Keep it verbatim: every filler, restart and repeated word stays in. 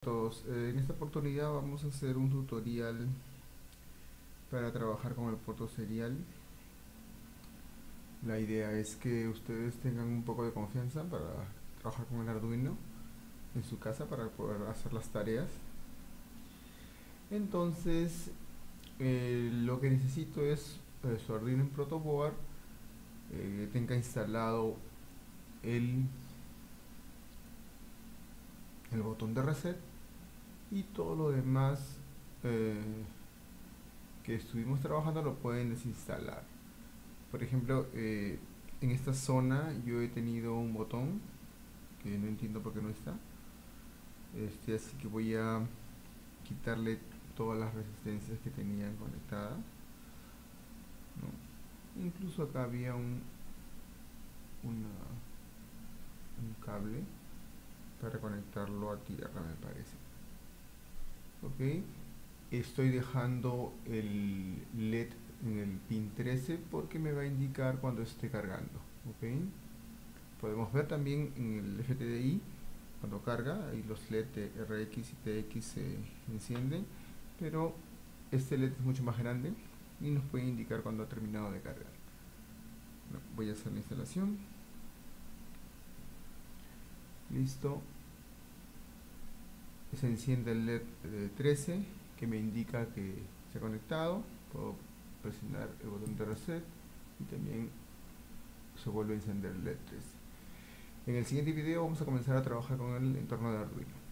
Todos. Eh, en esta oportunidad vamos a hacer un tutorial para trabajar con el puerto serial. La idea es que ustedes tengan un poco de confianza para trabajar con el Arduino en su casa para poder hacer las tareas. Entonces, eh, lo que necesito es eh, su Arduino en protoboard, eh, tenga instalado el, el botón de reset y todo lo demás eh, que estuvimos trabajando lo pueden desinstalar. Por ejemplo, eh, en esta zona yo he tenido un botón que no entiendo por qué no está. Este, así que voy a quitarle todas las resistencias que tenían conectadas, ¿no? Incluso acá había un, una, un cable para conectarlo a tierra, me parece. Ok, estoy dejando el L E D en el pin trece porque me va a indicar cuando esté cargando. Ok, podemos ver también en el F T D I cuando carga y los L E D de R X y T X se encienden, pero este L E D es mucho más grande y nos puede indicar cuando ha terminado de cargar. Bueno, voy a hacer la instalación. Listo. Se enciende el L E D de trece que me indica que se ha conectado. Puedo presionar el botón de reset y también se vuelve a encender el L E D trece. En el siguiente video vamos a comenzar a trabajar con el entorno de Arduino.